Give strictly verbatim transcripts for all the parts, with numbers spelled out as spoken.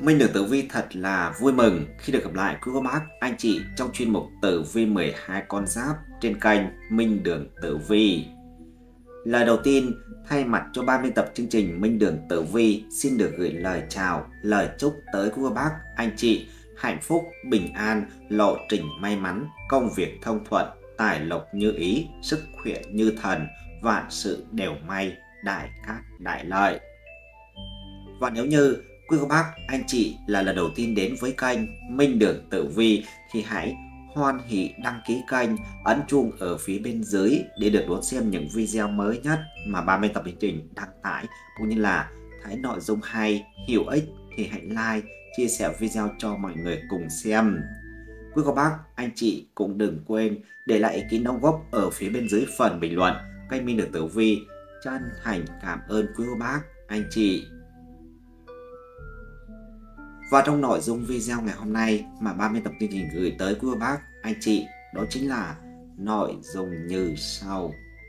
Minh được Tử Vi thật là vui mừng khi được gặp lại quý cô bác, anh chị trong chuyên mục Tử Vi mười hai con giáp trên kênh Minh Đường Tử Vi. Lời đầu tiên, thay mặt cho ban biên tập chương trình Minh Đường Tử Vi xin được gửi lời chào, lời chúc tới quý cô bác, anh chị hạnh phúc, bình an, lộ trình may mắn, công việc thông thuận, tài lộc như ý, sức khỏe như thần, vạn sự đều may, đại cát đại lợi. Và nếu như quý cô bác, anh chị là lần đầu tiên đến với kênh Minh Đường Tử Vi thì hãy hoan hỷ đăng ký kênh, ấn chuông ở phía bên dưới để được đón xem những video mới nhất mà ban biên tập chương trình đăng tải, cũng như là thấy nội dung hay, hữu ích thì hãy like, chia sẻ video cho mọi người cùng xem. Quý cô bác, anh chị cũng đừng quên để lại ý kiến đóng góp ở phía bên dưới phần bình luận. Kênh Minh Đường Tử Vi chân thành cảm ơn quý cô bác, anh chị. Và trong nội dung video ngày hôm nay mà ban biên tập chương trình gửi tới quý cô bác, anh chị, đó chính là nội dung như sau.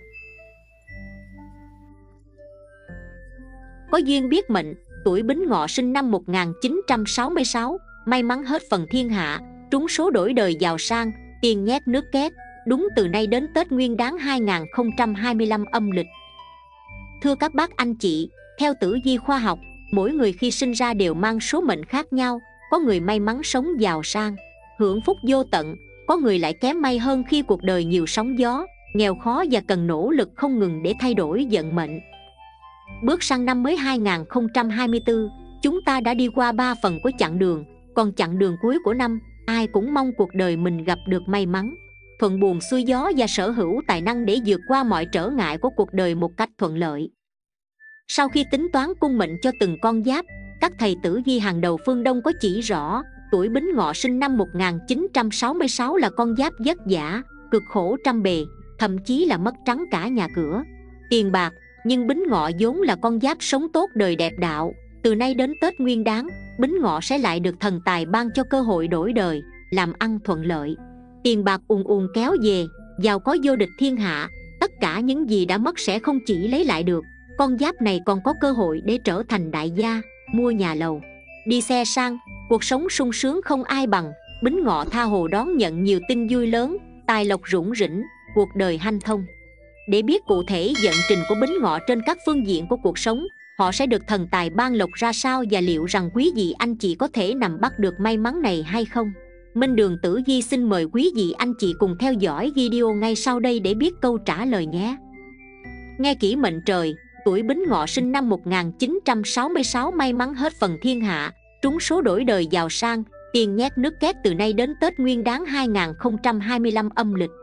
Có duyên biết mệnh, tuổi Bính Ngọ sinh năm một nghìn chín trăm sáu mươi sáu, may mắn hết phần thiên hạ, trúng số đổi đời giàu sang, tiền nhét nước két, đúng từ nay đến Tết Nguyên Đán hai nghìn không trăm hai mươi lăm âm lịch. Thưa các bác anh chị, theo tử vi khoa học, mỗi người khi sinh ra đều mang số mệnh khác nhau, có người may mắn sống giàu sang, hưởng phúc vô tận, có người lại kém may hơn khi cuộc đời nhiều sóng gió, nghèo khó và cần nỗ lực không ngừng để thay đổi vận mệnh. Bước sang năm mới hai nghìn không trăm hai mươi tư, chúng ta đã đi qua ba phần của chặng đường, còn chặng đường cuối của năm, ai cũng mong cuộc đời mình gặp được may mắn, thuận buồm xuôi gió và sở hữu tài năng để vượt qua mọi trở ngại của cuộc đời một cách thuận lợi. Sau khi tính toán cung mệnh cho từng con giáp, các thầy tử vi hàng đầu phương Đông có chỉ rõ tuổi Bính Ngọ sinh năm một nghìn chín trăm sáu mươi sáu là con giáp vất vả, cực khổ trăm bề, thậm chí là mất trắng cả nhà cửa, tiền bạc. Nhưng Bính Ngọ vốn là con giáp sống tốt đời đẹp đạo, từ nay đến Tết Nguyên Đán, Bính Ngọ sẽ lại được thần tài ban cho cơ hội đổi đời, làm ăn thuận lợi, tiền bạc ùn ùn kéo về, giàu có vô địch thiên hạ. Tất cả những gì đã mất sẽ không chỉ lấy lại được, con giáp này còn có cơ hội để trở thành đại gia, mua nhà lầu, đi xe sang, cuộc sống sung sướng không ai bằng. Bính Ngọ tha hồ đón nhận nhiều tin vui lớn, tài lộc rủng rỉnh, cuộc đời hanh thông. Để biết cụ thể vận trình của Bính Ngọ trên các phương diện của cuộc sống, họ sẽ được thần tài ban lộc ra sao và liệu rằng quý vị anh chị có thể nắm bắt được may mắn này hay không? Minh Đường Tử Vi xin mời quý vị anh chị cùng theo dõi video ngay sau đây để biết câu trả lời nhé. Nghe kỹ mệnh trời, tuổi Bính Ngọ sinh năm một nghìn chín trăm sáu mươi sáu may mắn hết phần thiên hạ, trúng số đổi đời giàu sang, tiền nhét nước két từ nay đến Tết Nguyên Đán hai nghìn không trăm hai mươi lăm âm lịch.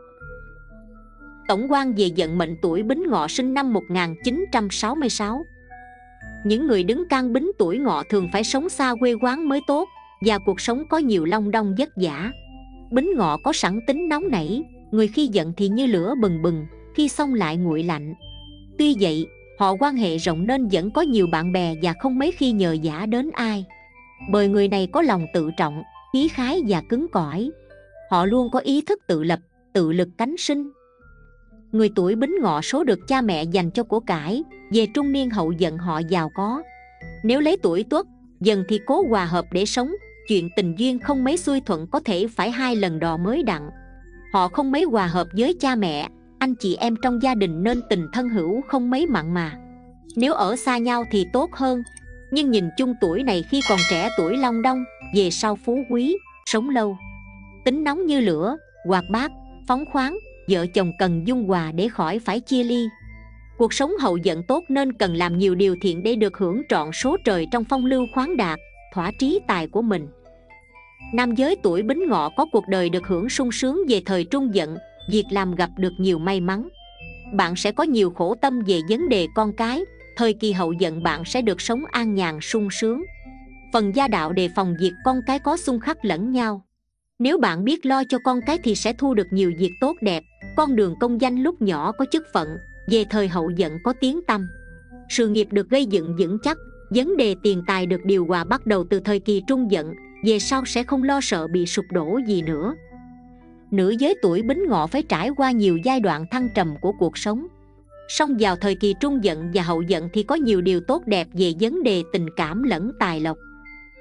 Tổng quan về vận mệnh tuổi Bính Ngọ sinh năm một nghìn chín trăm sáu mươi sáu. Những người đứng can Bính tuổi Ngọ thường phải sống xa quê quán mới tốt, và cuộc sống có nhiều long đong vất vả. Bính Ngọ có sẵn tính nóng nảy, người khi giận thì như lửa bừng bừng, khi xong lại nguội lạnh. Tuy vậy, họ quan hệ rộng nên vẫn có nhiều bạn bè và không mấy khi nhờ vả đến ai. Bởi người này có lòng tự trọng, khí khái và cứng cỏi. Họ luôn có ý thức tự lập, tự lực cánh sinh. Người tuổi Bính Ngọ số được cha mẹ dành cho của cải, về trung niên hậu dần họ giàu có. Nếu lấy tuổi Tuất, dần thì cố hòa hợp để sống, chuyện tình duyên không mấy xuôi thuận, có thể phải hai lần đò mới đặng. Họ không mấy hòa hợp với cha mẹ, anh chị em trong gia đình nên tình thân hữu không mấy mặn mà. Nếu ở xa nhau thì tốt hơn, nhưng nhìn chung tuổi này khi còn trẻ tuổi long đong, về sau phú quý, sống lâu. Tính nóng như lửa, hoạt bát, phóng khoáng, vợ chồng cần dung hòa để khỏi phải chia ly. Cuộc sống hậu vận tốt nên cần làm nhiều điều thiện để được hưởng trọn số trời trong phong lưu khoáng đạt, thỏa trí tài của mình. Nam giới tuổi Bính Ngọ có cuộc đời được hưởng sung sướng về thời trung vận, việc làm gặp được nhiều may mắn. Bạn sẽ có nhiều khổ tâm về vấn đề con cái, thời kỳ hậu vận bạn sẽ được sống an nhàn sung sướng. Phần gia đạo đề phòng việc con cái có xung khắc lẫn nhau. Nếu bạn biết lo cho con cái thì sẽ thu được nhiều việc tốt đẹp. Con đường công danh lúc nhỏ có chức phận, về thời hậu vận có tiếng tăm. Sự nghiệp được gây dựng vững chắc, vấn đề tiền tài được điều hòa bắt đầu từ thời kỳ trung vận, về sau sẽ không lo sợ bị sụp đổ gì nữa. Nữ giới tuổi Bính Ngọ phải trải qua nhiều giai đoạn thăng trầm của cuộc sống. Song vào thời kỳ trung vận và hậu vận thì có nhiều điều tốt đẹp về vấn đề tình cảm lẫn tài lộc.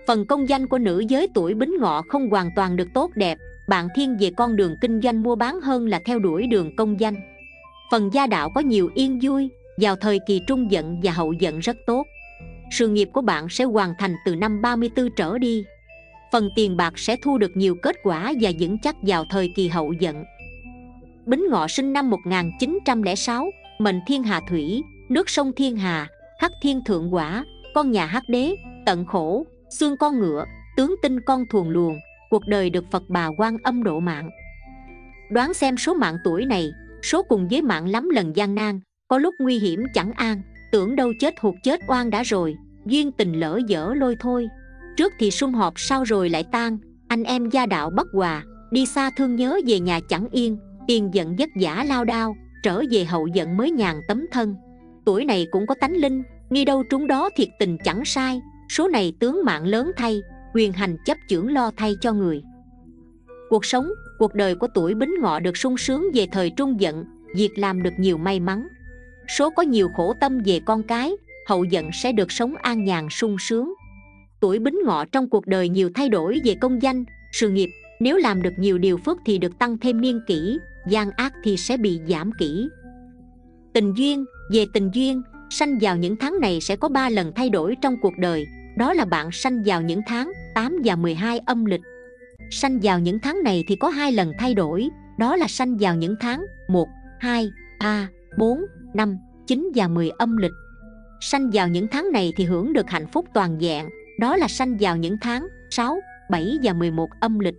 Phần công danh của nữ giới tuổi Bính Ngọ không hoàn toàn được tốt đẹp, bạn thiên về con đường kinh doanh mua bán hơn là theo đuổi đường công danh. Phần gia đạo có nhiều yên vui, vào thời kỳ trung dận và hậu dận rất tốt. Sự nghiệp của bạn sẽ hoàn thành từ năm ba mươi tư trở đi. Phần tiền bạc sẽ thu được nhiều kết quả và vững chắc vào thời kỳ hậu dận. Bính Ngọ sinh năm một nghìn chín trăm lẻ sáu, mệnh thiên hà thủy, nước sông thiên hà, khắc thiên thượng quả, con nhà hắc đế, tận khổ, xương con ngựa, tướng tinh con thuồng luồng, cuộc đời được Phật Bà Quan Âm độ mạng. Đoán xem số mạng tuổi này, số cùng với mạng lắm lần gian nan, có lúc nguy hiểm chẳng an, tưởng đâu chết hụt chết oan đã rồi, duyên tình lỡ dở lôi thôi. Trước thì sum họp sau rồi lại tan, anh em gia đạo bất hòa, đi xa thương nhớ về nhà chẳng yên, tiền giận vất vả lao đao, trở về hậu giận mới nhàn tấm thân. Tuổi này cũng có tánh linh, nghi đâu trúng đó thiệt tình chẳng sai, số này tướng mạng lớn thay, quyền hành chấp chưởng lo thay cho người. Cuộc sống, cuộc đời của tuổi Bính Ngọ được sung sướng về thời trung dận, việc làm được nhiều may mắn. Số có nhiều khổ tâm về con cái, hậu dận sẽ được sống an nhàn sung sướng. Tuổi Bính Ngọ trong cuộc đời nhiều thay đổi về công danh, sự nghiệp, nếu làm được nhiều điều phước thì được tăng thêm niên kỷ, gian ác thì sẽ bị giảm kỷ. Tình duyên, về tình duyên, sanh vào những tháng này sẽ có ba lần thay đổi trong cuộc đời, đó là bạn sanh vào những tháng tám và mười hai âm lịch. Sanh vào những tháng này thì có hai lần thay đổi, đó là sanh vào những tháng một, hai, ba, bốn, năm, chín và mười âm lịch. Sanh vào những tháng này thì hưởng được hạnh phúc toàn vẹn, đó là sanh vào những tháng sáu, bảy và mười một âm lịch.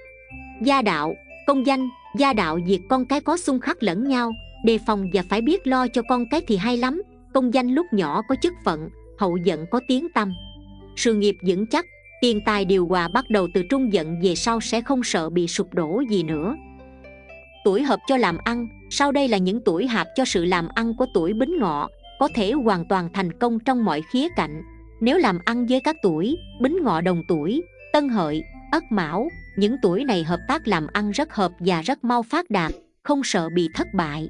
Gia đạo, công danh, gia đạo việc con cái có xung khắc lẫn nhau, đề phòng và phải biết lo cho con cái thì hay lắm. Công danh lúc nhỏ có chức phận, hậu dận có tiếng tăm. Sự nghiệp vững chắc, tiền tài điều hòa bắt đầu từ trung dận về sau sẽ không sợ bị sụp đổ gì nữa. Tuổi hợp cho làm ăn, sau đây là những tuổi hợp cho sự làm ăn của tuổi Bính Ngọ, có thể hoàn toàn thành công trong mọi khía cạnh. Nếu làm ăn với các tuổi Bính Ngọ đồng tuổi, Tân Hợi, Ất Mão, những tuổi này hợp tác làm ăn rất hợp và rất mau phát đạt, không sợ bị thất bại.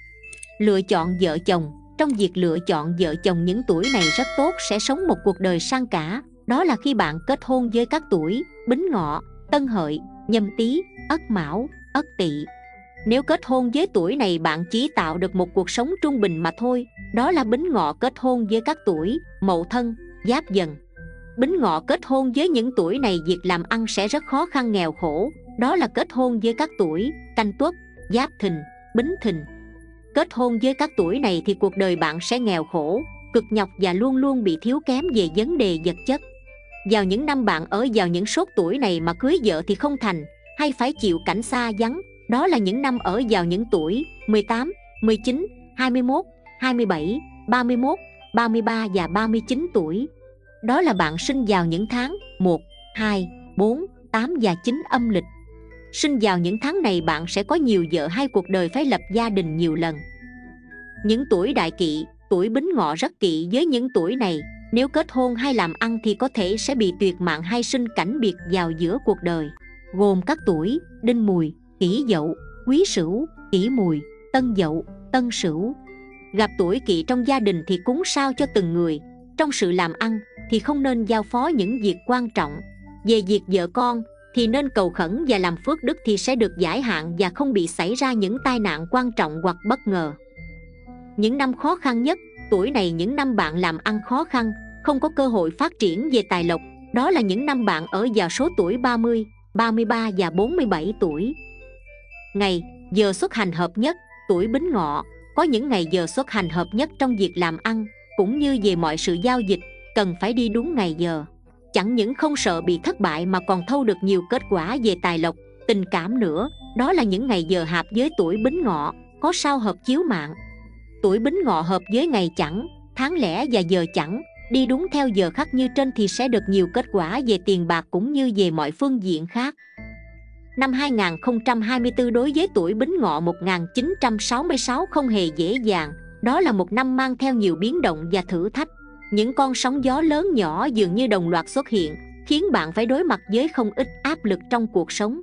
Lựa chọn vợ chồng, trong việc lựa chọn vợ chồng những tuổi này rất tốt, sẽ sống một cuộc đời sang cả, đó là khi bạn kết hôn với các tuổi Bính Ngọ, Tân Hợi, Nhâm Tý, Ất Mão, Ất Tỵ. Nếu kết hôn với tuổi này bạn chỉ tạo được một cuộc sống trung bình mà thôi, đó là Bính Ngọ kết hôn với các tuổi Mậu Thân, Giáp Dần. Bính Ngọ kết hôn với những tuổi này việc làm ăn sẽ rất khó khăn nghèo khổ, đó là kết hôn với các tuổi Canh Tuất, Giáp Thìn, Bính Thìn. Kết hôn với các tuổi này thì cuộc đời bạn sẽ nghèo khổ, cực nhọc và luôn luôn bị thiếu kém về vấn đề vật chất. Vào những năm bạn ở vào những số tuổi này mà cưới vợ thì không thành, hay phải chịu cảnh xa vắng, đó là những năm ở vào những tuổi mười tám, mười chín, hai mươi mốt, hai mươi bảy, ba mươi mốt, ba mươi ba và ba mươi chín tuổi. Đó là bạn sinh vào những tháng một, hai, bốn, tám và chín âm lịch. Sinh vào những tháng này bạn sẽ có nhiều vợ hay cuộc đời phải lập gia đình nhiều lần. Những tuổi đại kỵ, tuổi Bính Ngọ rất kỵ với những tuổi này, nếu kết hôn hay làm ăn thì có thể sẽ bị tuyệt mạng hay sinh cảnh biệt vào giữa cuộc đời, gồm các tuổi Đinh Mùi, Kỷ Dậu, Quý Sửu, Kỷ Mùi, Tân Dậu, Tân Sửu. Gặp tuổi kỵ trong gia đình thì cúng sao cho từng người. Trong sự làm ăn thì không nên giao phó những việc quan trọng. Về việc vợ con thì nên cầu khẩn và làm phước đức thì sẽ được giải hạn và không bị xảy ra những tai nạn quan trọng hoặc bất ngờ. Những năm khó khăn nhất, tuổi này những năm bạn làm ăn khó khăn, không có cơ hội phát triển về tài lộc, đó là những năm bạn ở vào số tuổi ba mươi, ba mươi ba và bốn mươi bảy tuổi. Ngày, giờ xuất hành hợp nhất, tuổi Bính Ngọ, có những ngày giờ xuất hành hợp nhất trong việc làm ăn, cũng như về mọi sự giao dịch, cần phải đi đúng ngày giờ. Chẳng những không sợ bị thất bại mà còn thâu được nhiều kết quả về tài lộc, tình cảm nữa, đó là những ngày giờ hợp với tuổi Bính Ngọ, có sao hợp chiếu mạng. Tuổi Bính Ngọ hợp với ngày chẵn, tháng lẻ và giờ chẵn, đi đúng theo giờ khắc như trên thì sẽ được nhiều kết quả về tiền bạc cũng như về mọi phương diện khác. Năm hai nghìn không trăm hai mươi tư đối với tuổi Bính Ngọ một nghìn chín trăm sáu mươi sáu không hề dễ dàng, đó là một năm mang theo nhiều biến động và thử thách. Những con sóng gió lớn nhỏ dường như đồng loạt xuất hiện, khiến bạn phải đối mặt với không ít áp lực trong cuộc sống.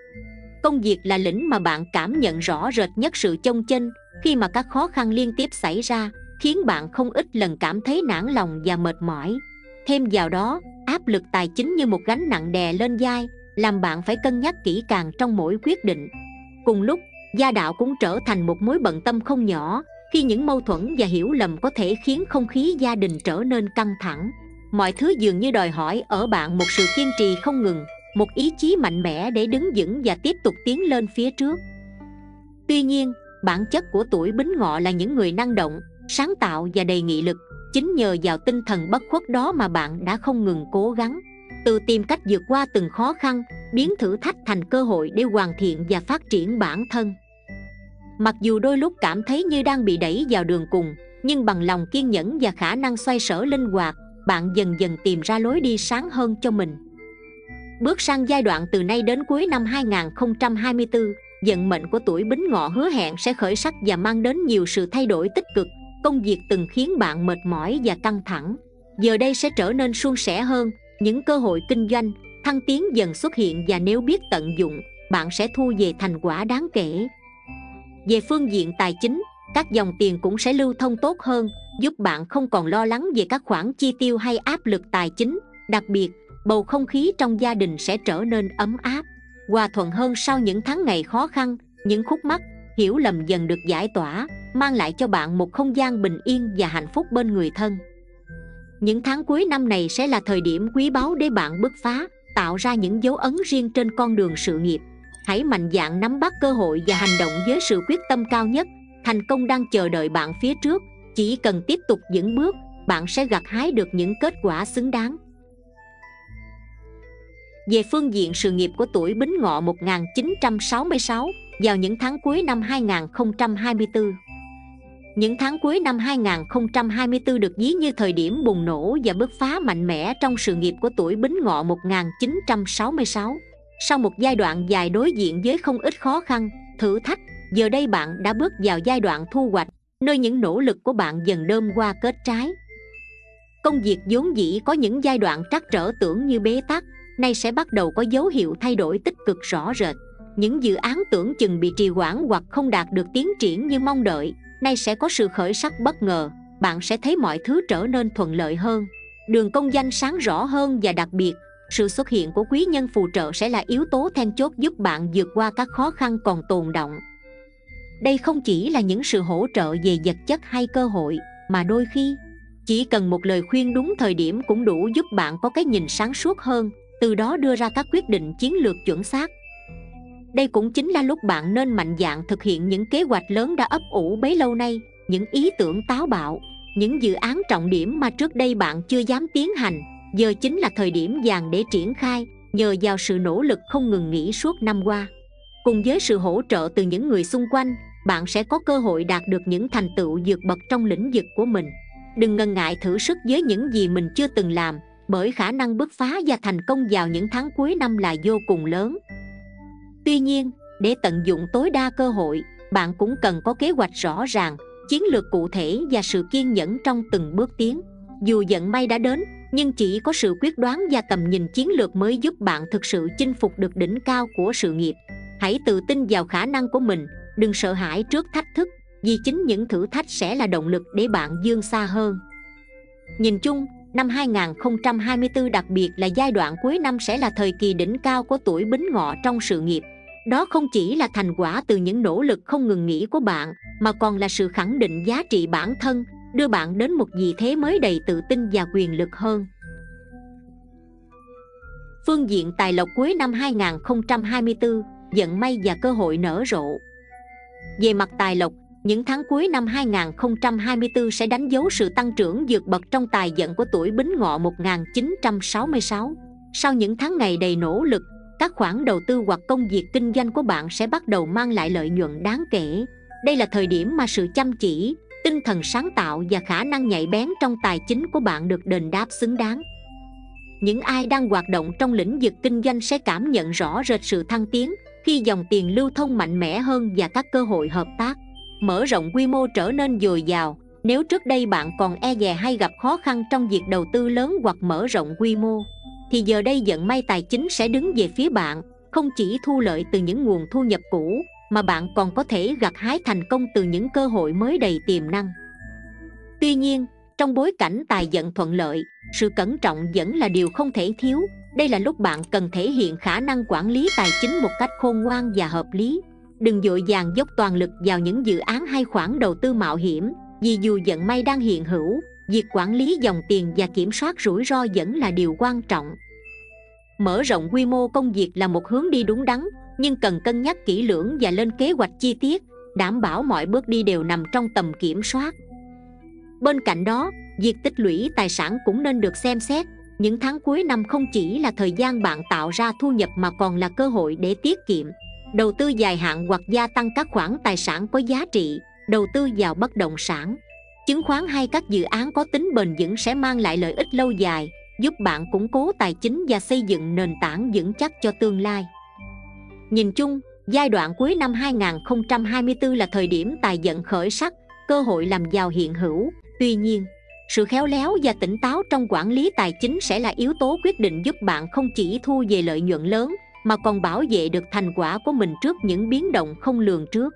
Công việc là lĩnh mà bạn cảm nhận rõ rệt nhất sự chông chênh, khi mà các khó khăn liên tiếp xảy ra, khiến bạn không ít lần cảm thấy nản lòng và mệt mỏi. Thêm vào đó, áp lực tài chính như một gánh nặng đè lên vai, làm bạn phải cân nhắc kỹ càng trong mỗi quyết định. Cùng lúc, gia đạo cũng trở thành một mối bận tâm không nhỏ, khi những mâu thuẫn và hiểu lầm có thể khiến không khí gia đình trở nên căng thẳng. Mọi thứ dường như đòi hỏi ở bạn một sự kiên trì không ngừng, một ý chí mạnh mẽ để đứng vững và tiếp tục tiến lên phía trước. Tuy nhiên, bản chất của tuổi Bính Ngọ là những người năng động, sáng tạo và đầy nghị lực. Chính nhờ vào tinh thần bất khuất đó mà bạn đã không ngừng cố gắng, tự tìm cách vượt qua từng khó khăn, biến thử thách thành cơ hội để hoàn thiện và phát triển bản thân. Mặc dù đôi lúc cảm thấy như đang bị đẩy vào đường cùng, nhưng bằng lòng kiên nhẫn và khả năng xoay sở linh hoạt, bạn dần dần tìm ra lối đi sáng hơn cho mình. Bước sang giai đoạn từ nay đến cuối năm hai nghìn không trăm hai mươi tư, vận mệnh của tuổi Bính Ngọ hứa hẹn sẽ khởi sắc và mang đến nhiều sự thay đổi tích cực. Công việc từng khiến bạn mệt mỏi và căng thẳng, giờ đây sẽ trở nên suôn sẻ hơn. Những cơ hội kinh doanh, thăng tiến dần xuất hiện, và nếu biết tận dụng, bạn sẽ thu về thành quả đáng kể. Về phương diện tài chính, các dòng tiền cũng sẽ lưu thông tốt hơn, giúp bạn không còn lo lắng về các khoản chi tiêu hay áp lực tài chính. Đặc biệt, bầu không khí trong gia đình sẽ trở nên ấm áp, hòa thuận hơn sau những tháng ngày khó khăn. Những khúc mắc, hiểu lầm dần được giải tỏa, mang lại cho bạn một không gian bình yên và hạnh phúc bên người thân. Những tháng cuối năm này sẽ là thời điểm quý báu để bạn bứt phá, tạo ra những dấu ấn riêng trên con đường sự nghiệp. Hãy mạnh dạn nắm bắt cơ hội và hành động với sự quyết tâm cao nhất. Thành công đang chờ đợi bạn phía trước, chỉ cần tiếp tục vững bước, bạn sẽ gặt hái được những kết quả xứng đáng. Về phương diện sự nghiệp của tuổi Bính Ngọ một nghìn chín trăm sáu mươi sáu, vào những tháng cuối năm hai nghìn không trăm hai mươi tư. Những tháng cuối năm hai nghìn không trăm hai mươi tư được ví như thời điểm bùng nổ và bứt phá mạnh mẽ trong sự nghiệp của tuổi Bính Ngọ một nghìn chín trăm sáu mươi sáu. Sau một giai đoạn dài đối diện với không ít khó khăn, thử thách, giờ đây bạn đã bước vào giai đoạn thu hoạch, nơi những nỗ lực của bạn dần đơm hoa kết trái. Công việc vốn dĩ có những giai đoạn trắc trở tưởng như bế tắc, nay sẽ bắt đầu có dấu hiệu thay đổi tích cực rõ rệt. Những dự án tưởng chừng bị trì hoãn hoặc không đạt được tiến triển như mong đợi, nay sẽ có sự khởi sắc bất ngờ. Bạn sẽ thấy mọi thứ trở nên thuận lợi hơn, đường công danh sáng rõ hơn, và đặc biệt, sự xuất hiện của quý nhân phù trợ sẽ là yếu tố then chốt giúp bạn vượt qua các khó khăn còn tồn đọng. Đây không chỉ là những sự hỗ trợ về vật chất hay cơ hội, mà đôi khi chỉ cần một lời khuyên đúng thời điểm cũng đủ giúp bạn có cái nhìn sáng suốt hơn, từ đó đưa ra các quyết định chiến lược chuẩn xác. Đây cũng chính là lúc bạn nên mạnh dạn thực hiện những kế hoạch lớn đã ấp ủ bấy lâu nay, những ý tưởng táo bạo, những dự án trọng điểm mà trước đây bạn chưa dám tiến hành. Giờ chính là thời điểm vàng để triển khai, nhờ vào sự nỗ lực không ngừng nghỉ suốt năm qua. Cùng với sự hỗ trợ từ những người xung quanh, bạn sẽ có cơ hội đạt được những thành tựu vượt bậc trong lĩnh vực của mình. Đừng ngần ngại thử sức với những gì mình chưa từng làm, bởi khả năng bứt phá và thành công vào những tháng cuối năm là vô cùng lớn. Tuy nhiên, để tận dụng tối đa cơ hội, bạn cũng cần có kế hoạch rõ ràng, chiến lược cụ thể và sự kiên nhẫn trong từng bước tiến. Dù vận may đã đến, nhưng chỉ có sự quyết đoán và tầm nhìn chiến lược mới giúp bạn thực sự chinh phục được đỉnh cao của sự nghiệp. Hãy tự tin vào khả năng của mình, đừng sợ hãi trước thách thức, vì chính những thử thách sẽ là động lực để bạn vươn xa hơn. Nhìn chung, năm hai nghìn không trăm hai mươi tư, đặc biệt là giai đoạn cuối năm, sẽ là thời kỳ đỉnh cao của tuổi Bính Ngọ trong sự nghiệp. Đó không chỉ là thành quả từ những nỗ lực không ngừng nghỉ của bạn, mà còn là sự khẳng định giá trị bản thân, đưa bạn đến một vị thế mới đầy tự tin và quyền lực hơn. Phương diện tài lộc cuối năm hai nghìn không trăm hai mươi tư, vận may và cơ hội nở rộ. Về mặt tài lộc, những tháng cuối năm hai nghìn không trăm hai mươi tư sẽ đánh dấu sự tăng trưởng vượt bậc trong tài vận của tuổi Bính Ngọ một nghìn chín trăm sáu mươi sáu. Sau những tháng ngày đầy nỗ lực, các khoản đầu tư hoặc công việc kinh doanh của bạn sẽ bắt đầu mang lại lợi nhuận đáng kể. Đây là thời điểm mà sự chăm chỉ, tinh thần sáng tạo và khả năng nhạy bén trong tài chính của bạn được đền đáp xứng đáng. Những ai đang hoạt động trong lĩnh vực kinh doanh sẽ cảm nhận rõ rệt sự thăng tiến khi dòng tiền lưu thông mạnh mẽ hơn và các cơ hội hợp tác, mở rộng quy mô trở nên dồi dào. Nếu trước đây bạn còn e dè hay gặp khó khăn trong việc đầu tư lớn hoặc mở rộng quy mô, thì giờ đây vận may tài chính sẽ đứng về phía bạn, không chỉ thu lợi từ những nguồn thu nhập cũ, mà bạn còn có thể gặt hái thành công từ những cơ hội mới đầy tiềm năng. Tuy nhiên, Trong bối cảnh tài vận thuận lợi, sự cẩn trọng vẫn là điều không thể thiếu. Đây là lúc bạn cần thể hiện khả năng quản lý tài chính một cách khôn ngoan và hợp lý. Đừng vội vàng dốc toàn lực vào những dự án hay khoản đầu tư mạo hiểm, vì dù vận may đang hiện hữu, việc quản lý dòng tiền và kiểm soát rủi ro vẫn là điều quan trọng. Mở rộng quy mô công việc là một hướng đi đúng đắn, nhưng cần cân nhắc kỹ lưỡng và lên kế hoạch chi tiết, đảm bảo mọi bước đi đều nằm trong tầm kiểm soát. Bên cạnh đó, việc tích lũy tài sản cũng nên được xem xét. Những tháng cuối năm không chỉ là thời gian bạn tạo ra thu nhập mà còn là cơ hội để tiết kiệm, đầu tư dài hạn hoặc gia tăng các khoản tài sản có giá trị. Đầu tư vào bất động sản, chứng khoán hay các dự án có tính bền vững sẽ mang lại lợi ích lâu dài, giúp bạn củng cố tài chính và xây dựng nền tảng vững chắc cho tương lai. Nhìn chung, giai đoạn cuối năm hai không hai tư là thời điểm tài vận khởi sắc, cơ hội làm giàu hiện hữu. Tuy nhiên, sự khéo léo và tỉnh táo trong quản lý tài chính sẽ là yếu tố quyết định giúp bạn không chỉ thu về lợi nhuận lớn, mà còn bảo vệ được thành quả của mình trước những biến động không lường trước.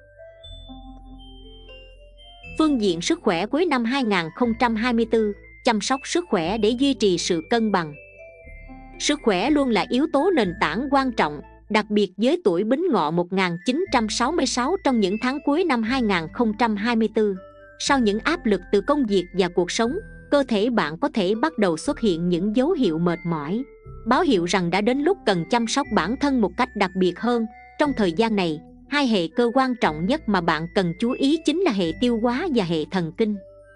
Phương diện sức khỏe cuối năm hai không hai tư, chăm sóc sức khỏe để duy trì sự cân bằng. Sức khỏe luôn là yếu tố nền tảng quan trọng, đặc biệt với tuổi Bính Ngọ một nghìn chín trăm sáu mươi sáu trong những tháng cuối năm hai không hai tư. Sau những áp lực từ công việc và cuộc sống, cơ thể bạn có thể bắt đầu xuất hiện những dấu hiệu mệt mỏi, báo hiệu rằng đã đến lúc cần chăm sóc bản thân một cách đặc biệt hơn. Trong thời gian này, hai hệ cơ quan trọng nhất mà bạn cần chú ý chính là hệ tiêu hóa và hệ thần kinh.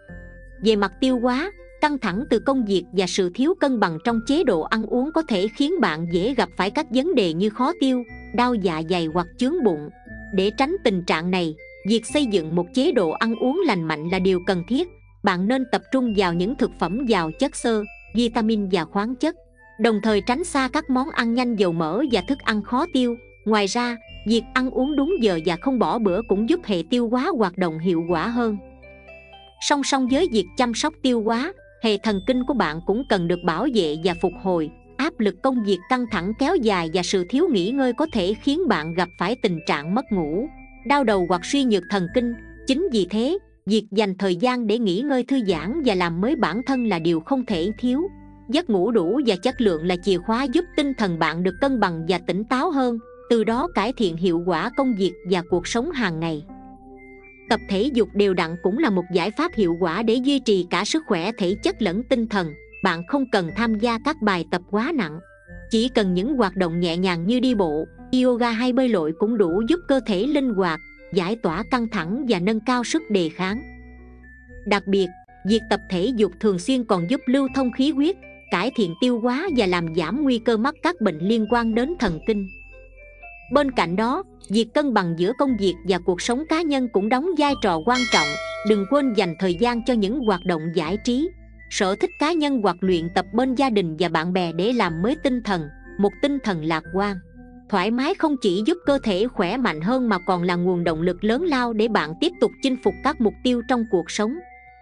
Về mặt tiêu hóa, căng thẳng từ công việc và sự thiếu cân bằng trong chế độ ăn uống có thể khiến bạn dễ gặp phải các vấn đề như khó tiêu, đau dạ dày hoặc chướng bụng. Để tránh tình trạng này, việc xây dựng một chế độ ăn uống lành mạnh là điều cần thiết. Bạn nên tập trung vào những thực phẩm giàu chất xơ, vitamin và khoáng chất, đồng thời tránh xa các món ăn nhanh dầu mỡ và thức ăn khó tiêu. Ngoài ra, việc ăn uống đúng giờ và không bỏ bữa cũng giúp hệ tiêu hóa hoạt động hiệu quả hơn. Song song với việc chăm sóc tiêu hóa, hệ thần kinh của bạn cũng cần được bảo vệ và phục hồi. Áp lực công việc căng thẳng kéo dài và sự thiếu nghỉ ngơi có thể khiến bạn gặp phải tình trạng mất ngủ, đau đầu hoặc suy nhược thần kinh. Chính vì thế, việc dành thời gian để nghỉ ngơi thư giãn và làm mới bản thân là điều không thể thiếu. Giấc ngủ đủ và chất lượng là chìa khóa giúp tinh thần bạn được cân bằng và tỉnh táo hơn, từ đó cải thiện hiệu quả công việc và cuộc sống hàng ngày. Tập thể dục đều đặn cũng là một giải pháp hiệu quả để duy trì cả sức khỏe thể chất lẫn tinh thần. Bạn không cần tham gia các bài tập quá nặng, chỉ cần những hoạt động nhẹ nhàng như đi bộ, yoga hay bơi lội cũng đủ giúp cơ thể linh hoạt, giải tỏa căng thẳng và nâng cao sức đề kháng. Đặc biệt, việc tập thể dục thường xuyên còn giúp lưu thông khí huyết, cải thiện tiêu hóa và làm giảm nguy cơ mắc các bệnh liên quan đến thần kinh. Bên cạnh đó, việc cân bằng giữa công việc và cuộc sống cá nhân cũng đóng vai trò quan trọng. Đừng quên dành thời gian cho những hoạt động giải trí, sở thích cá nhân hoặc luyện tập bên gia đình và bạn bè để làm mới tinh thần. Một tinh thần lạc quan, thoải mái không chỉ giúp cơ thể khỏe mạnh hơn mà còn là nguồn động lực lớn lao để bạn tiếp tục chinh phục các mục tiêu trong cuộc sống.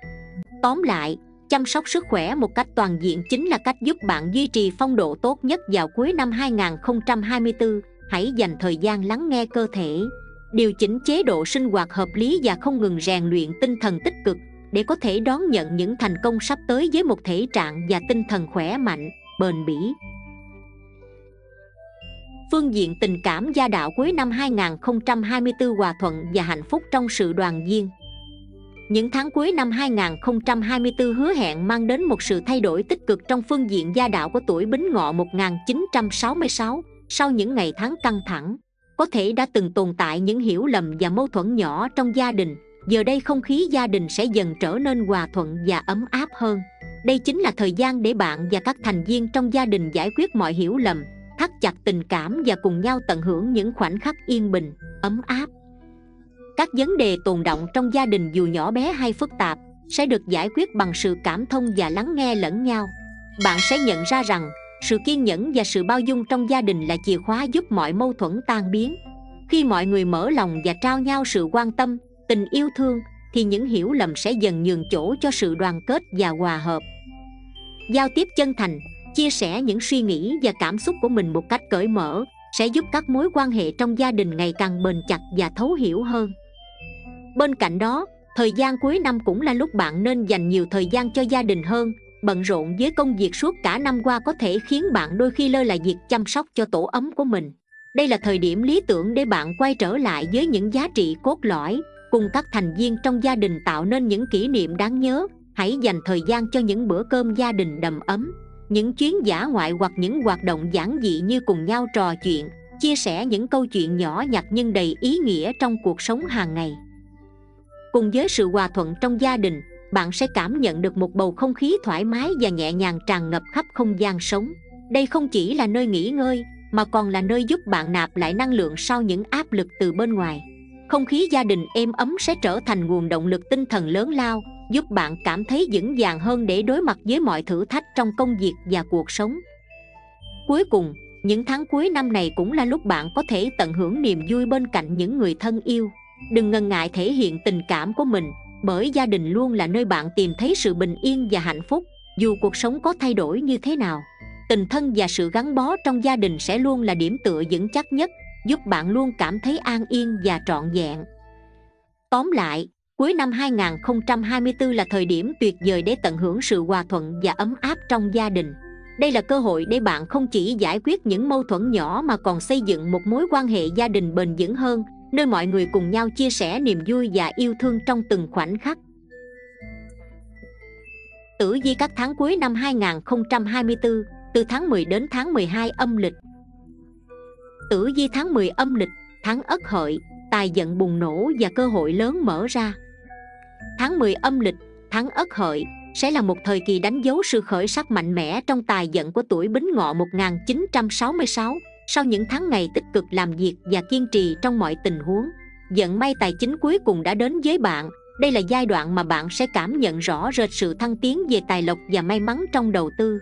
Tóm lại, chăm sóc sức khỏe một cách toàn diện chính là cách giúp bạn duy trì phong độ tốt nhất vào cuối năm hai không hai tư. Hãy dành thời gian lắng nghe cơ thể, điều chỉnh chế độ sinh hoạt hợp lý và không ngừng rèn luyện tinh thần tích cực để có thể đón nhận những thành công sắp tới với một thể trạng và tinh thần khỏe mạnh, bền bỉ. Phương diện tình cảm gia đạo cuối năm hai không hai tư hòa thuận và hạnh phúc trong sự đoàn viên. Những tháng cuối năm hai không hai tư hứa hẹn mang đến một sự thay đổi tích cực trong phương diện gia đạo của tuổi Bính Ngọ một nghìn chín trăm sáu mươi sáu. Sau những ngày tháng căng thẳng, có thể đã từng tồn tại những hiểu lầm và mâu thuẫn nhỏ trong gia đình. Giờ đây không khí gia đình sẽ dần trở nên hòa thuận và ấm áp hơn. Đây chính là thời gian để bạn và các thành viên trong gia đình giải quyết mọi hiểu lầm, thắt chặt tình cảm và cùng nhau tận hưởng những khoảnh khắc yên bình, ấm áp. Các vấn đề tồn đọng trong gia đình dù nhỏ bé hay phức tạp sẽ được giải quyết bằng sự cảm thông và lắng nghe lẫn nhau. Bạn sẽ nhận ra rằng sự kiên nhẫn và sự bao dung trong gia đình là chìa khóa giúp mọi mâu thuẫn tan biến. Khi mọi người mở lòng và trao nhau sự quan tâm, tình yêu thương, thì những hiểu lầm sẽ dần nhường chỗ cho sự đoàn kết và hòa hợp. Giao tiếp chân thành, chia sẻ những suy nghĩ và cảm xúc của mình một cách cởi mở sẽ giúp các mối quan hệ trong gia đình ngày càng bền chặt và thấu hiểu hơn. Bên cạnh đó, Thời gian cuối năm cũng là lúc bạn nên dành nhiều thời gian cho gia đình hơn. Bận rộn với công việc suốt cả năm qua có thể khiến bạn đôi khi lơ là việc chăm sóc cho tổ ấm của mình. Đây là thời điểm lý tưởng để bạn quay trở lại với những giá trị cốt lõi, cùng các thành viên trong gia đình tạo nên những kỷ niệm đáng nhớ. Hãy dành thời gian cho những bữa cơm gia đình đầm ấm, những chuyến dã ngoại hoặc những hoạt động giản dị như cùng nhau trò chuyện, chia sẻ những câu chuyện nhỏ nhặt nhưng đầy ý nghĩa trong cuộc sống hàng ngày. Cùng với sự hòa thuận trong gia đình, bạn sẽ cảm nhận được một bầu không khí thoải mái và nhẹ nhàng tràn ngập khắp không gian sống. Đây không chỉ là nơi nghỉ ngơi, mà còn là nơi giúp bạn nạp lại năng lượng sau những áp lực từ bên ngoài. Không khí gia đình êm ấm sẽ trở thành nguồn động lực tinh thần lớn lao, giúp bạn cảm thấy vững vàng hơn để đối mặt với mọi thử thách trong công việc và cuộc sống. Cuối cùng, những tháng cuối năm này cũng là lúc bạn có thể tận hưởng niềm vui bên cạnh những người thân yêu. Đừng ngần ngại thể hiện tình cảm của mình, bởi gia đình luôn là nơi bạn tìm thấy sự bình yên và hạnh phúc. Dù cuộc sống có thay đổi như thế nào, tình thân và sự gắn bó trong gia đình sẽ luôn là điểm tựa vững chắc nhất, giúp bạn luôn cảm thấy an yên và trọn vẹn. Tóm lại, cuối năm hai không hai tư là thời điểm tuyệt vời để tận hưởng sự hòa thuận và ấm áp trong gia đình. Đây là cơ hội để bạn không chỉ giải quyết những mâu thuẫn nhỏ mà còn xây dựng một mối quan hệ gia đình bền vững hơn, nơi mọi người cùng nhau chia sẻ niềm vui và yêu thương trong từng khoảnh khắc. Tử vi các tháng cuối năm hai không hai tư, từ tháng mười đến tháng mười hai âm lịch. Tử vi tháng mười âm lịch, tháng Ất Hợi, tài vận bùng nổ và cơ hội lớn mở ra. Tháng mười âm lịch, tháng Ất Hợi sẽ là một thời kỳ đánh dấu sự khởi sắc mạnh mẽ trong tài vận của tuổi Bính Ngọ một nghìn chín trăm sáu mươi sáu. Sau những tháng ngày tích cực làm việc và kiên trì trong mọi tình huống, vận may tài chính cuối cùng đã đến với bạn. Đây là giai đoạn mà bạn sẽ cảm nhận rõ rệt sự thăng tiến về tài lộc và may mắn trong đầu tư.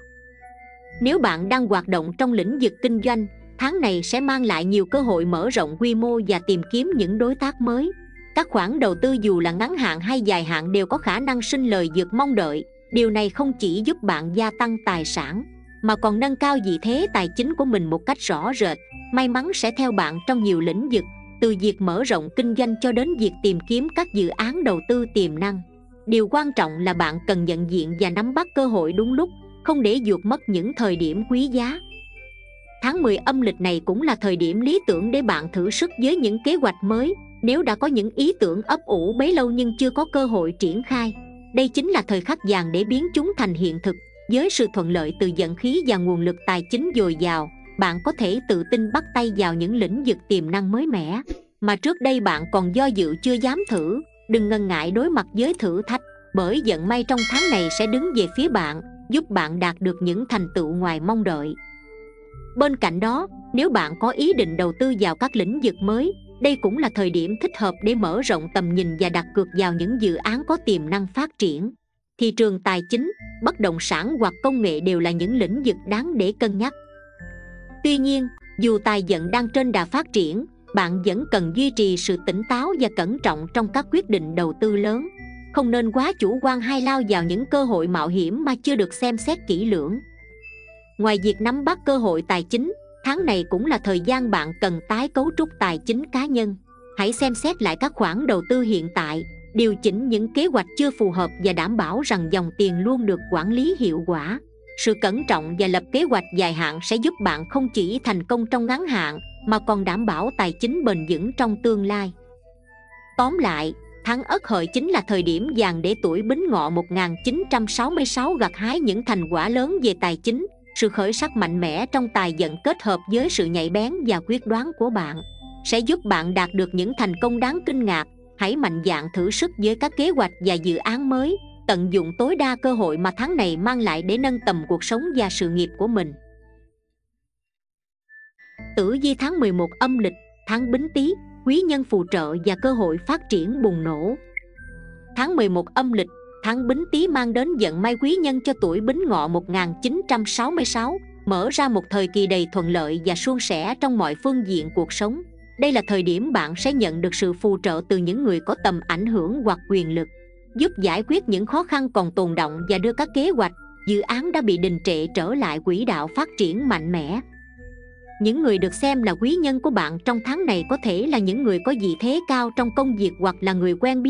Nếu bạn đang hoạt động trong lĩnh vực kinh doanh, tháng này sẽ mang lại nhiều cơ hội mở rộng quy mô và tìm kiếm những đối tác mới. Các khoản đầu tư dù là ngắn hạn hay dài hạn đều có khả năng sinh lời vượt mong đợi. Điều này không chỉ giúp bạn gia tăng tài sản, mà còn nâng cao vị thế tài chính của mình một cách rõ rệt. May mắn sẽ theo bạn trong nhiều lĩnh vực, từ việc mở rộng kinh doanh cho đến việc tìm kiếm các dự án đầu tư tiềm năng. Điều quan trọng là bạn cần nhận diện và nắm bắt cơ hội đúng lúc, không để vụt mất những thời điểm quý giá. Tháng mười âm lịch này cũng là thời điểm lý tưởng để bạn thử sức với những kế hoạch mới. Nếu đã có những ý tưởng ấp ủ bấy lâu nhưng chưa có cơ hội triển khai, đây chính là thời khắc vàng để biến chúng thành hiện thực. Với sự thuận lợi từ vận khí và nguồn lực tài chính dồi dào, bạn có thể tự tin bắt tay vào những lĩnh vực tiềm năng mới mẻ mà trước đây bạn còn do dự chưa dám thử. Đừng ngần ngại đối mặt với thử thách, bởi vận may trong tháng này sẽ đứng về phía bạn, giúp bạn đạt được những thành tựu ngoài mong đợi. Bên cạnh đó, nếu bạn có ý định đầu tư vào các lĩnh vực mới, đây cũng là thời điểm thích hợp để mở rộng tầm nhìn và đặt cược vào những dự án có tiềm năng phát triển. Thị trường tài chính, bất động sản hoặc công nghệ đều là những lĩnh vực đáng để cân nhắc. Tuy nhiên, dù tài vận đang trên đà phát triển, bạn vẫn cần duy trì sự tỉnh táo và cẩn trọng trong các quyết định đầu tư lớn. Không nên quá chủ quan hay lao vào những cơ hội mạo hiểm mà chưa được xem xét kỹ lưỡng. Ngoài việc nắm bắt cơ hội tài chính, tháng này cũng là thời gian bạn cần tái cấu trúc tài chính cá nhân. Hãy xem xét lại các khoản đầu tư hiện tại, điều chỉnh những kế hoạch chưa phù hợp và đảm bảo rằng dòng tiền luôn được quản lý hiệu quả. Sự cẩn trọng và lập kế hoạch dài hạn sẽ giúp bạn không chỉ thành công trong ngắn hạn, mà còn đảm bảo tài chính bền vững trong tương lai. Tóm lại, tháng Ất Hợi chính là thời điểm vàng để tuổi Bính Ngọ một nghìn chín trăm sáu mươi sáu gặt hái những thành quả lớn về tài chính. Sự khởi sắc mạnh mẽ trong tài vận kết hợp với sự nhạy bén và quyết đoán của bạn sẽ giúp bạn đạt được những thành công đáng kinh ngạc. Hãy mạnh dạn thử sức với các kế hoạch và dự án mới, tận dụng tối đa cơ hội mà tháng này mang lại để nâng tầm cuộc sống và sự nghiệp của mình. Tử vi tháng mười một âm lịch, tháng Bính Tý, quý nhân phù trợ và cơ hội phát triển bùng nổ. Tháng mười một âm lịch, tháng Bính Tý mang đến vận may quý nhân cho tuổi Bính Ngọ một nghìn chín trăm sáu mươi sáu, mở ra một thời kỳ đầy thuận lợi và suôn sẻ trong mọi phương diện cuộc sống. Đây là thời điểm bạn sẽ nhận được sự phù trợ từ những người có tầm ảnh hưởng hoặc quyền lực, giúp giải quyết những khó khăn còn tồn đọng và đưa các kế hoạch, dự án đã bị đình trệ trở lại quỹ đạo phát triển mạnh mẽ. Những người được xem là quý nhân của bạn trong tháng này có thể là những người có vị thế cao trong công việc hoặc là người quen biết.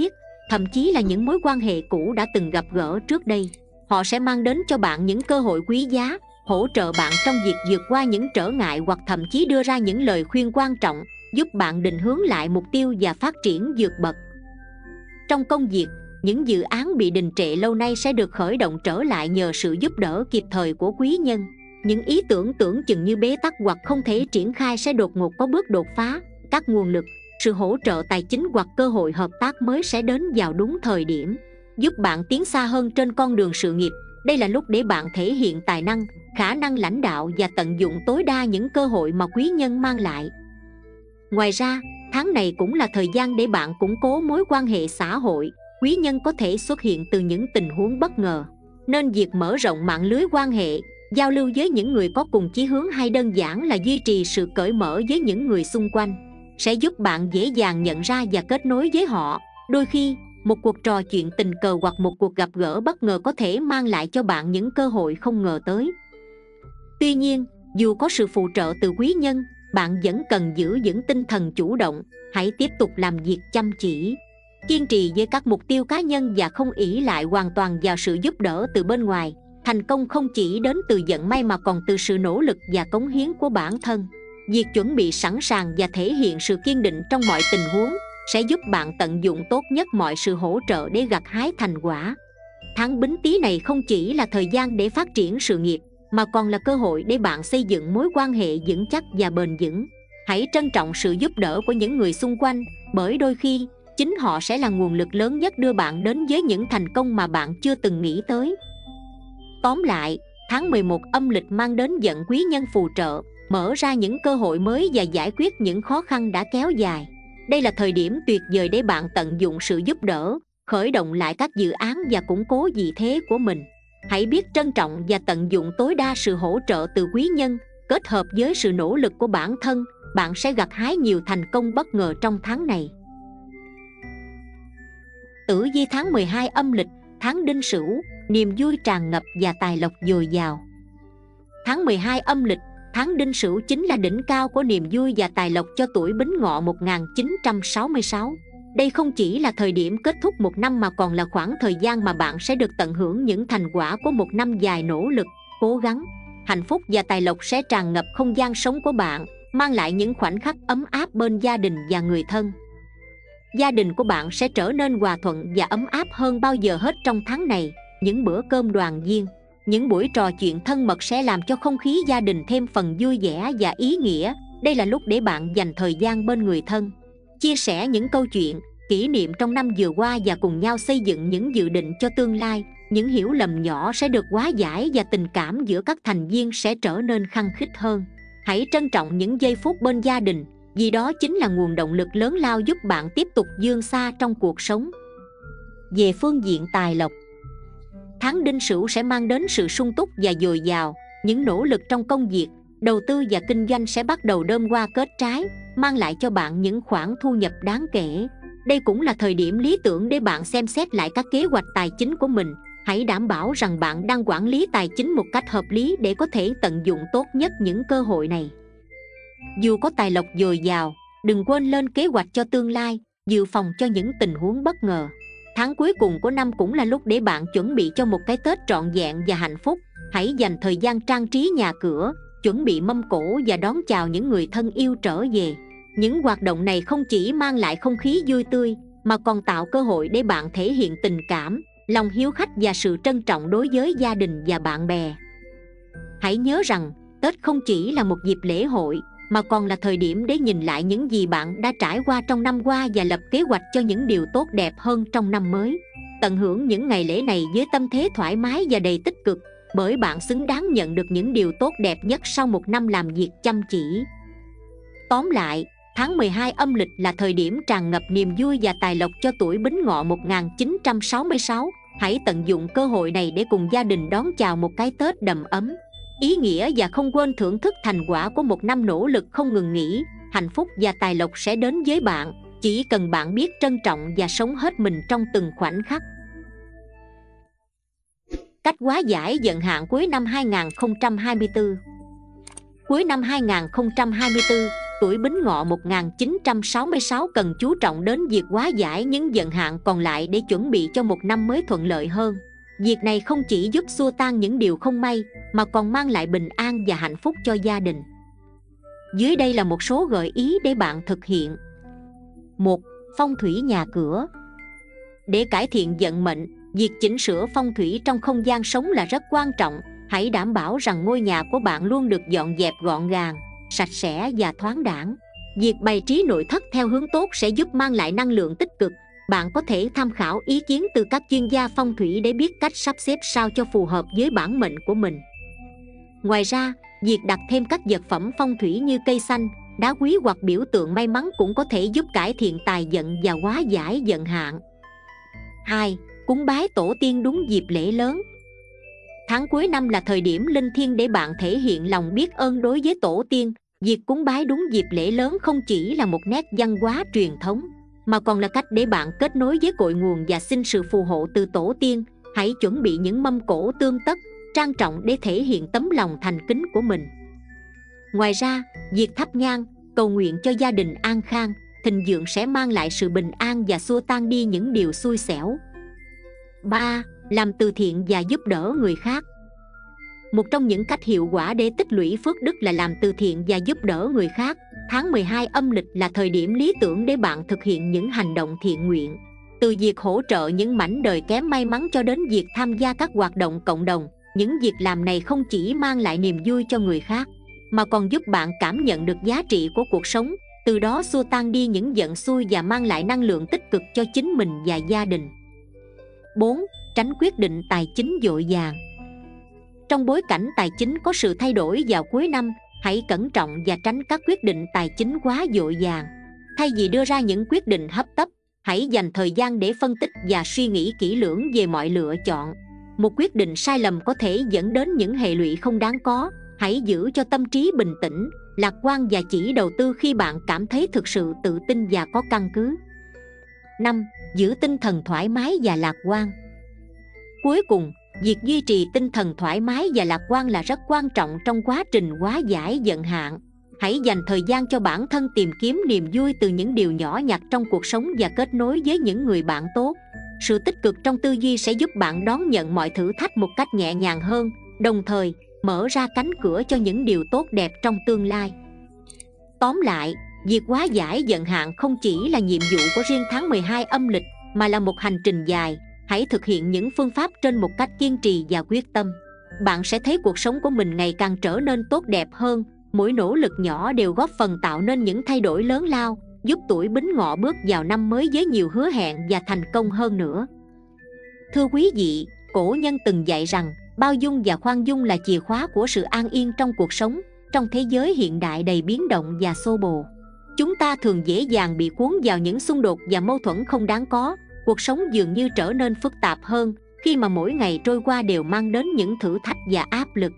thậm chí là những mối quan hệ cũ đã từng gặp gỡ trước đây. Họ sẽ mang đến cho bạn những cơ hội quý giá, hỗ trợ bạn trong việc vượt qua những trở ngại hoặc thậm chí đưa ra những lời khuyên quan trọng, giúp bạn định hướng lại mục tiêu và phát triển vượt bậc. Trong công việc, những dự án bị đình trệ lâu nay sẽ được khởi động trở lại nhờ sự giúp đỡ kịp thời của quý nhân. Những ý tưởng tưởng chừng như bế tắc hoặc không thể triển khai sẽ đột ngột có bước đột phá. Các nguồn lực, sự hỗ trợ tài chính hoặc cơ hội hợp tác mới sẽ đến vào đúng thời điểm, giúp bạn tiến xa hơn trên con đường sự nghiệp. Đây là lúc để bạn thể hiện tài năng, khả năng lãnh đạo và tận dụng tối đa những cơ hội mà quý nhân mang lại. Ngoài ra, tháng này cũng là thời gian để bạn củng cố mối quan hệ xã hội. Quý nhân có thể xuất hiện từ những tình huống bất ngờ, nên việc mở rộng mạng lưới quan hệ, giao lưu với những người có cùng chí hướng hay đơn giản là duy trì sự cởi mở với những người xung quanh sẽ giúp bạn dễ dàng nhận ra và kết nối với họ. Đôi khi, một cuộc trò chuyện tình cờ hoặc một cuộc gặp gỡ bất ngờ có thể mang lại cho bạn những cơ hội không ngờ tới. Tuy nhiên, dù có sự phù trợ từ quý nhân, bạn vẫn cần giữ vững tinh thần chủ động. Hãy tiếp tục làm việc chăm chỉ, kiên trì với các mục tiêu cá nhân và không ỷ lại hoàn toàn vào sự giúp đỡ từ bên ngoài. Thành công không chỉ đến từ vận may mà còn từ sự nỗ lực và cống hiến của bản thân. Việc chuẩn bị sẵn sàng và thể hiện sự kiên định trong mọi tình huống sẽ giúp bạn tận dụng tốt nhất mọi sự hỗ trợ để gặt hái thành quả. Tháng Bính Tý này không chỉ là thời gian để phát triển sự nghiệp, mà còn là cơ hội để bạn xây dựng mối quan hệ vững chắc và bền vững. Hãy trân trọng sự giúp đỡ của những người xung quanh, bởi đôi khi chính họ sẽ là nguồn lực lớn nhất đưa bạn đến với những thành công mà bạn chưa từng nghĩ tới. Tóm lại, tháng mười một âm lịch mang đến vận quý nhân phù trợ, mở ra những cơ hội mới và giải quyết những khó khăn đã kéo dài. Đây là thời điểm tuyệt vời để bạn tận dụng sự giúp đỡ, khởi động lại các dự án và củng cố vị thế của mình. Hãy biết trân trọng và tận dụng tối đa sự hỗ trợ từ quý nhân, kết hợp với sự nỗ lực của bản thân, bạn sẽ gặt hái nhiều thành công bất ngờ trong tháng này. Tử vi tháng mười hai âm lịch, tháng Đinh Sửu, niềm vui tràn ngập và tài lộc dồi dào. Tháng mười hai âm lịch, tháng Đinh Sửu chính là đỉnh cao của niềm vui và tài lộc cho tuổi Bính Ngọ một nghìn chín trăm sáu mươi sáu. Đây không chỉ là thời điểm kết thúc một năm mà còn là khoảng thời gian mà bạn sẽ được tận hưởng những thành quả của một năm dài nỗ lực, cố gắng. Hạnh phúc và tài lộc sẽ tràn ngập không gian sống của bạn, mang lại những khoảnh khắc ấm áp bên gia đình và người thân. Gia đình của bạn sẽ trở nên hòa thuận và ấm áp hơn bao giờ hết trong tháng này. Những bữa cơm đoàn viên, những buổi trò chuyện thân mật sẽ làm cho không khí gia đình thêm phần vui vẻ và ý nghĩa. Đây là lúc để bạn dành thời gian bên người thân, chia sẻ những câu chuyện, kỷ niệm trong năm vừa qua và cùng nhau xây dựng những dự định cho tương lai. Những hiểu lầm nhỏ sẽ được hóa giải và tình cảm giữa các thành viên sẽ trở nên khăng khít hơn. Hãy trân trọng những giây phút bên gia đình, vì đó chính là nguồn động lực lớn lao giúp bạn tiếp tục vươn xa trong cuộc sống. Về phương diện tài lộc, tháng Đinh Sửu sẽ mang đến sự sung túc và dồi dào. Những nỗ lực trong công việc, đầu tư và kinh doanh sẽ bắt đầu đơm hoa kết trái, mang lại cho bạn những khoản thu nhập đáng kể. Đây cũng là thời điểm lý tưởng để bạn xem xét lại các kế hoạch tài chính của mình. Hãy đảm bảo rằng bạn đang quản lý tài chính một cách hợp lý để có thể tận dụng tốt nhất những cơ hội này. Dù có tài lộc dồi dào, đừng quên lên kế hoạch cho tương lai, dự phòng cho những tình huống bất ngờ. Tháng cuối cùng của năm cũng là lúc để bạn chuẩn bị cho một cái Tết trọn vẹn và hạnh phúc. Hãy dành thời gian trang trí nhà cửa, chuẩn bị mâm cỗ và đón chào những người thân yêu trở về. Những hoạt động này không chỉ mang lại không khí vui tươi, mà còn tạo cơ hội để bạn thể hiện tình cảm, lòng hiếu khách và sự trân trọng đối với gia đình và bạn bè. Hãy nhớ rằng, Tết không chỉ là một dịp lễ hội, mà còn là thời điểm để nhìn lại những gì bạn đã trải qua trong năm qua và lập kế hoạch cho những điều tốt đẹp hơn trong năm mới. Tận hưởng những ngày lễ này với tâm thế thoải mái và đầy tích cực, bởi bạn xứng đáng nhận được những điều tốt đẹp nhất sau một năm làm việc chăm chỉ. Tóm lại, tháng mười hai âm lịch là thời điểm tràn ngập niềm vui và tài lộc cho tuổi Bính Ngọ một nghìn chín trăm sáu mươi sáu. Hãy tận dụng cơ hội này để cùng gia đình đón chào một cái Tết đầm ấm, ý nghĩa và không quên thưởng thức thành quả của một năm nỗ lực không ngừng nghỉ. Hạnh phúc và tài lộc sẽ đến với bạn, chỉ cần bạn biết trân trọng và sống hết mình trong từng khoảnh khắc. Cách hóa giải vận hạn cuối năm hai nghìn không trăm hai mươi tư. Cuối năm hai nghìn không trăm hai mươi tư, tuổi Bính Ngọ một nghìn chín trăm sáu mươi sáu cần chú trọng đến việc hóa giải những vận hạn còn lại để chuẩn bị cho một năm mới thuận lợi hơn. Việc này không chỉ giúp xua tan những điều không may mà còn mang lại bình an và hạnh phúc cho gia đình. Dưới đây là một số gợi ý để bạn thực hiện. một. Phong thủy nhà cửa. Để cải thiện vận mệnh, việc chỉnh sửa phong thủy trong không gian sống là rất quan trọng. Hãy đảm bảo rằng ngôi nhà của bạn luôn được dọn dẹp gọn gàng, sạch sẽ và thoáng đãng. Việc bày trí nội thất theo hướng tốt sẽ giúp mang lại năng lượng tích cực. Bạn có thể tham khảo ý kiến từ các chuyên gia phong thủy để biết cách sắp xếp sao cho phù hợp với bản mệnh của mình. Ngoài ra, việc đặt thêm các vật phẩm phong thủy như cây xanh, đá quý hoặc biểu tượng may mắn cũng có thể giúp cải thiện tài vận và hóa giải vận hạn. hai. Cúng bái tổ tiên đúng dịp lễ lớn. Tháng cuối năm là thời điểm linh thiêng để bạn thể hiện lòng biết ơn đối với tổ tiên. Việc cúng bái đúng dịp lễ lớn không chỉ là một nét văn hóa truyền thống, mà còn là cách để bạn kết nối với cội nguồn và xin sự phù hộ từ tổ tiên. Hãy chuẩn bị những mâm cỗ tươm tất, trang trọng để thể hiện tấm lòng thành kính của mình. Ngoài ra, việc thắp nhang, cầu nguyện cho gia đình an khang, thịnh vượng sẽ mang lại sự bình an và xua tan đi những điều xui xẻo. ba. Làm từ thiện và giúp đỡ người khác. Một trong những cách hiệu quả để tích lũy phước đức là làm từ thiện và giúp đỡ người khác. Tháng mười hai âm lịch là thời điểm lý tưởng để bạn thực hiện những hành động thiện nguyện. Từ việc hỗ trợ những mảnh đời kém may mắn cho đến việc tham gia các hoạt động cộng đồng, những việc làm này không chỉ mang lại niềm vui cho người khác, mà còn giúp bạn cảm nhận được giá trị của cuộc sống, từ đó xua tan đi những giận xui và mang lại năng lượng tích cực cho chính mình và gia đình. bốn. Tránh quyết định tài chính vội vàng. Trong bối cảnh tài chính có sự thay đổi vào cuối năm, hãy cẩn trọng và tránh các quyết định tài chính quá vội vàng. Thay vì đưa ra những quyết định hấp tấp, hãy dành thời gian để phân tích và suy nghĩ kỹ lưỡng về mọi lựa chọn. Một quyết định sai lầm có thể dẫn đến những hệ lụy không đáng có. Hãy giữ cho tâm trí bình tĩnh, lạc quan và chỉ đầu tư khi bạn cảm thấy thực sự tự tin và có căn cứ. năm. Giữ tinh thần thoải mái và lạc quan. Cuối cùng, việc duy trì tinh thần thoải mái và lạc quan là rất quan trọng trong quá trình hóa giải vận hạn. Hãy dành thời gian cho bản thân tìm kiếm niềm vui từ những điều nhỏ nhặt trong cuộc sống và kết nối với những người bạn tốt. Sự tích cực trong tư duy sẽ giúp bạn đón nhận mọi thử thách một cách nhẹ nhàng hơn, đồng thời mở ra cánh cửa cho những điều tốt đẹp trong tương lai. Tóm lại, việc hóa giải vận hạn không chỉ là nhiệm vụ của riêng tháng mười hai âm lịch, mà là một hành trình dài. Hãy thực hiện những phương pháp trên một cách kiên trì và quyết tâm. Bạn sẽ thấy cuộc sống của mình ngày càng trở nên tốt đẹp hơn. Mỗi nỗ lực nhỏ đều góp phần tạo nên những thay đổi lớn lao, giúp tuổi Bính Ngọ bước vào năm mới với nhiều hứa hẹn và thành công hơn nữa. Thưa quý vị, cổ nhân từng dạy rằng bao dung và khoan dung là chìa khóa của sự an yên trong cuộc sống. Trong thế giới hiện đại đầy biến động và xô bồ, chúng ta thường dễ dàng bị cuốn vào những xung đột và mâu thuẫn không đáng có. Cuộc sống dường như trở nên phức tạp hơn khi mà mỗi ngày trôi qua đều mang đến những thử thách và áp lực.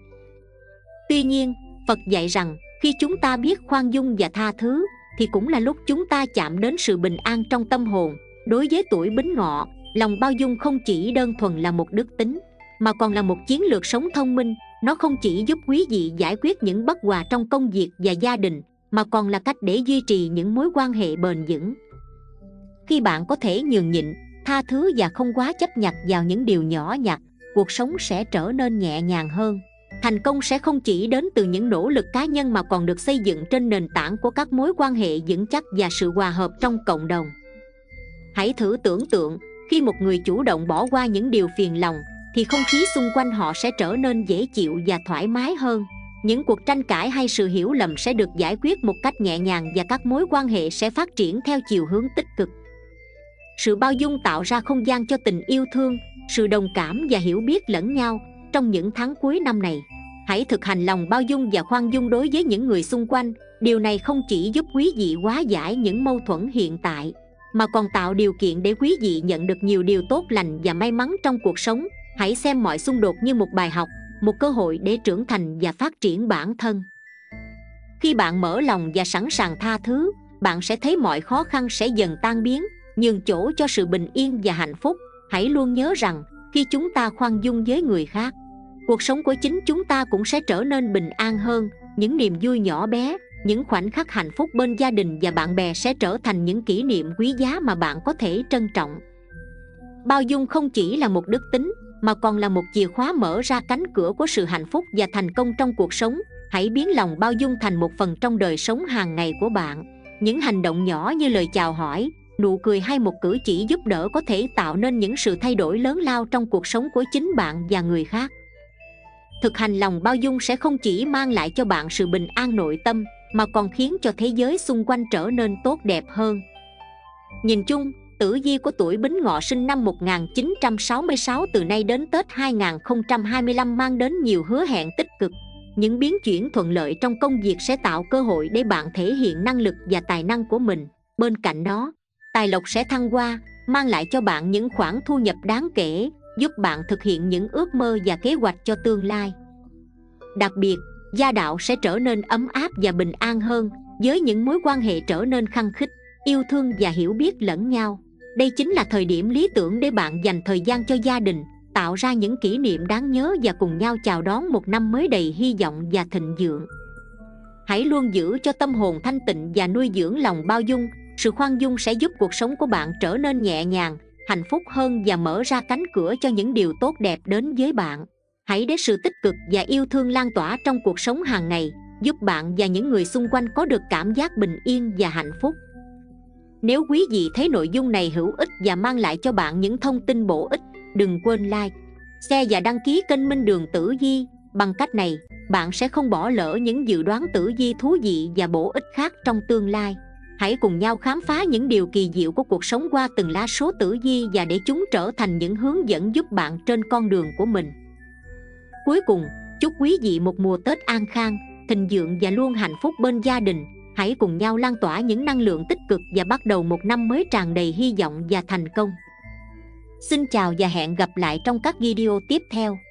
Tuy nhiên, Phật dạy rằng khi chúng ta biết khoan dung và tha thứ thì cũng là lúc chúng ta chạm đến sự bình an trong tâm hồn. Đối với tuổi Bính Ngọ, lòng bao dung không chỉ đơn thuần là một đức tính, mà còn là một chiến lược sống thông minh. Nó không chỉ giúp quý vị giải quyết những bất hòa trong công việc và gia đình, mà còn là cách để duy trì những mối quan hệ bền vững. Khi bạn có thể nhường nhịn, tha thứ và không quá chấp nhặt vào những điều nhỏ nhặt, cuộc sống sẽ trở nên nhẹ nhàng hơn. Thành công sẽ không chỉ đến từ những nỗ lực cá nhân mà còn được xây dựng trên nền tảng của các mối quan hệ vững chắc và sự hòa hợp trong cộng đồng. Hãy thử tưởng tượng, khi một người chủ động bỏ qua những điều phiền lòng, thì không khí xung quanh họ sẽ trở nên dễ chịu và thoải mái hơn. Những cuộc tranh cãi hay sự hiểu lầm sẽ được giải quyết một cách nhẹ nhàng và các mối quan hệ sẽ phát triển theo chiều hướng tích cực. Sự bao dung tạo ra không gian cho tình yêu thương, sự đồng cảm và hiểu biết lẫn nhau. Trong những tháng cuối năm này, hãy thực hành lòng bao dung và khoan dung đối với những người xung quanh. Điều này không chỉ giúp quý vị hóa giải những mâu thuẫn hiện tại, mà còn tạo điều kiện để quý vị nhận được nhiều điều tốt lành và may mắn trong cuộc sống. Hãy xem mọi xung đột như một bài học, một cơ hội để trưởng thành và phát triển bản thân. Khi bạn mở lòng và sẵn sàng tha thứ, bạn sẽ thấy mọi khó khăn sẽ dần tan biến, nhường chỗ cho sự bình yên và hạnh phúc. Hãy luôn nhớ rằng, khi chúng ta khoan dung với người khác, cuộc sống của chính chúng ta cũng sẽ trở nên bình an hơn. Những niềm vui nhỏ bé, những khoảnh khắc hạnh phúc bên gia đình và bạn bè sẽ trở thành những kỷ niệm quý giá mà bạn có thể trân trọng. Bao dung không chỉ là một đức tính mà còn là một chìa khóa mở ra cánh cửa của sự hạnh phúc và thành công trong cuộc sống. Hãy biến lòng bao dung thành một phần trong đời sống hàng ngày của bạn. Những hành động nhỏ như lời chào hỏi, nụ cười hay một cử chỉ giúp đỡ có thể tạo nên những sự thay đổi lớn lao trong cuộc sống của chính bạn và người khác. Thực hành lòng bao dung sẽ không chỉ mang lại cho bạn sự bình an nội tâm mà còn khiến cho thế giới xung quanh trở nên tốt đẹp hơn. Nhìn chung, tử vi của tuổi Bính Ngọ sinh năm một nghìn chín trăm sáu mươi sáu từ nay đến Tết hai nghìn không trăm hai mươi lăm mang đến nhiều hứa hẹn tích cực. Những biến chuyển thuận lợi trong công việc sẽ tạo cơ hội để bạn thể hiện năng lực và tài năng của mình. Bên cạnh đó, tài lộc sẽ thăng hoa, mang lại cho bạn những khoản thu nhập đáng kể, giúp bạn thực hiện những ước mơ và kế hoạch cho tương lai. Đặc biệt, gia đạo sẽ trở nên ấm áp và bình an hơn, với những mối quan hệ trở nên khăng khít, yêu thương và hiểu biết lẫn nhau. Đây chính là thời điểm lý tưởng để bạn dành thời gian cho gia đình, tạo ra những kỷ niệm đáng nhớ và cùng nhau chào đón một năm mới đầy hy vọng và thịnh vượng. Hãy luôn giữ cho tâm hồn thanh tịnh và nuôi dưỡng lòng bao dung. Sự khoan dung sẽ giúp cuộc sống của bạn trở nên nhẹ nhàng, hạnh phúc hơn và mở ra cánh cửa cho những điều tốt đẹp đến với bạn. Hãy để sự tích cực và yêu thương lan tỏa trong cuộc sống hàng ngày, giúp bạn và những người xung quanh có được cảm giác bình yên và hạnh phúc. Nếu quý vị thấy nội dung này hữu ích và mang lại cho bạn những thông tin bổ ích, đừng quên like, share và đăng ký kênh Minh Đường Tử Vi. Bằng cách này, bạn sẽ không bỏ lỡ những dự đoán tử vi thú vị và bổ ích khác trong tương lai. Hãy cùng nhau khám phá những điều kỳ diệu của cuộc sống qua từng lá số tử vi và để chúng trở thành những hướng dẫn giúp bạn trên con đường của mình. Cuối cùng, chúc quý vị một mùa Tết an khang, thịnh vượng và luôn hạnh phúc bên gia đình. Hãy cùng nhau lan tỏa những năng lượng tích cực và bắt đầu một năm mới tràn đầy hy vọng và thành công. Xin chào và hẹn gặp lại trong các video tiếp theo.